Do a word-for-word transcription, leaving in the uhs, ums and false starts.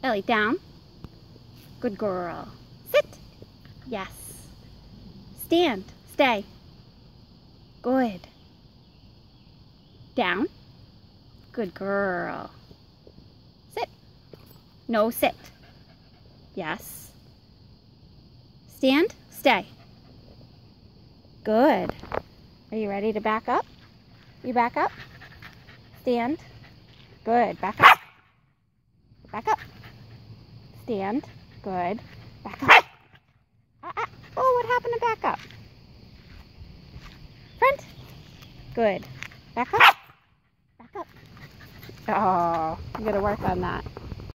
Ellie, down. Good girl. Sit. Yes. Stand. Stay. Good. Down. Good girl. Sit. No, sit. Yes. Stand. Stay. Good. Are you ready to back up? You back up. Stand. Good. Back up. Back up. Stand. Good. Back up. Ah, ah. Oh, what happened to back up? Front. Good. Back up. Back up. Oh, you gotta work on that.